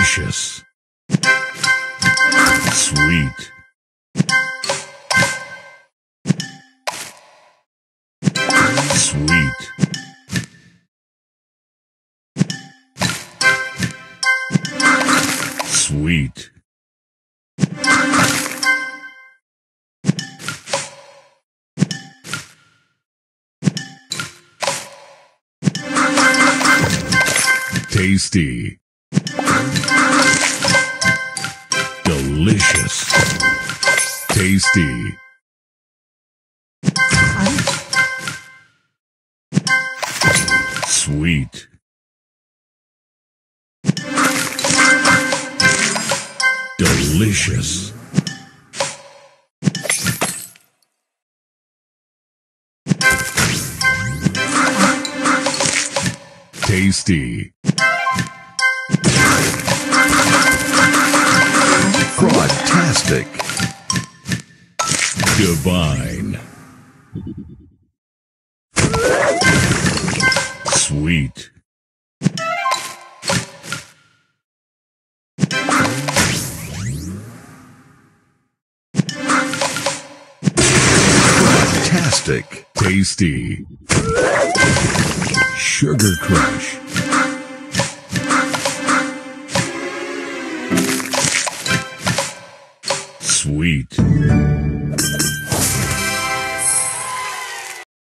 Delicious. Sweet. Sweet. Sweet. Tasty. Delicious. Tasty. Sweet. Delicious. Tasty. Fraudtastic. Divine. Sweet. Fraudtastic. Tasty. Sugar Crush. Sweet.